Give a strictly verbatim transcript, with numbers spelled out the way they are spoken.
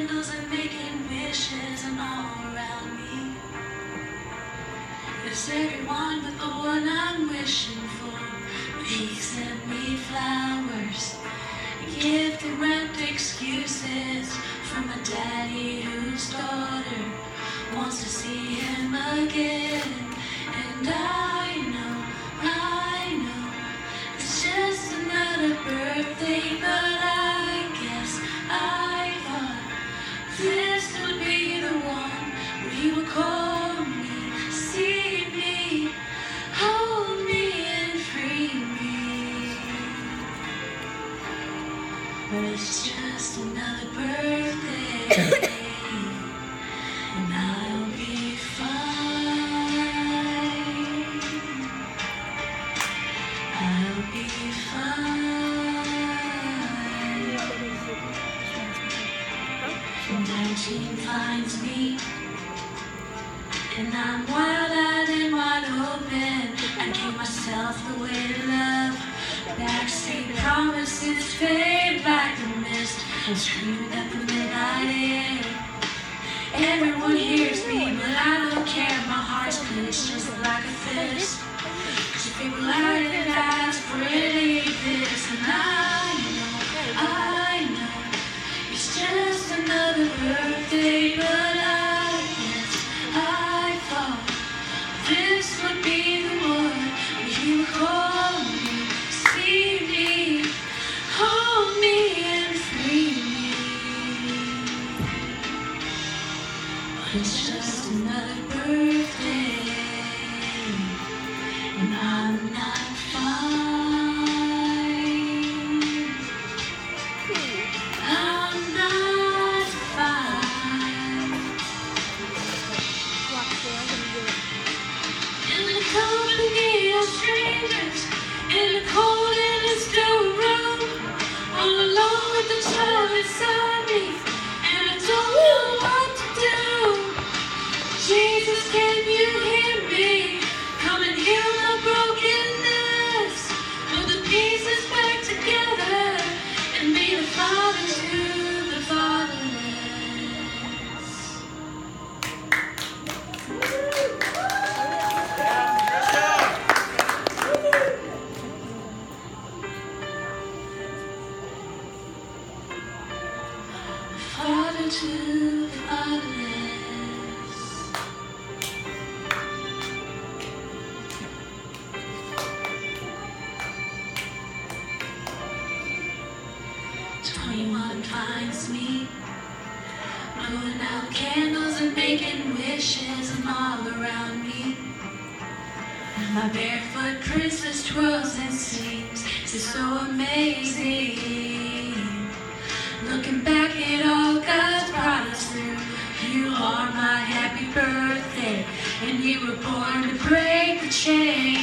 candles and making wishes and all around me. There's everyone but the one I'm wishing for. But he sent me flowers, a gift and wrapped excuses from a daddy whose daughter wants to see him again. And I know, I know, it's just another birthday, but I guess I thought this would be the one where he would call me, see me, hold me and free me. But it's just another birthday, and I'll be fine. I'll be fine. nineteen finds me, and I'm wild-eyed and wide open. I gave myself the way to love. Backseat promises fade like a mist, and screaming at the midnight air. Everyone hears me, but I don't care. My heart's clenched just like a fist. Cause if people lie and that's pretty this. And I know, I know, it's just another birthday, but I guess I thought this would be the one where you would call me, see me, hold me and free me. But it's just another birthday, and I'm not fine. I'm not fine. In the company of strangers, in the cold and the still room, all alone with the child inside me, and I don't know what to do. Jesus, can you hear me? Come and heal my brokenness. Put the pieces back together and be the father to the fatherless. Father to the fatherless. Twenty-one finds me, blowing out candles and making wishes and all around me. My barefoot princess twirls and sings, it's so amazing. Looking back at all God's brought us through, you are my happy birthday, and you were born to break the chain.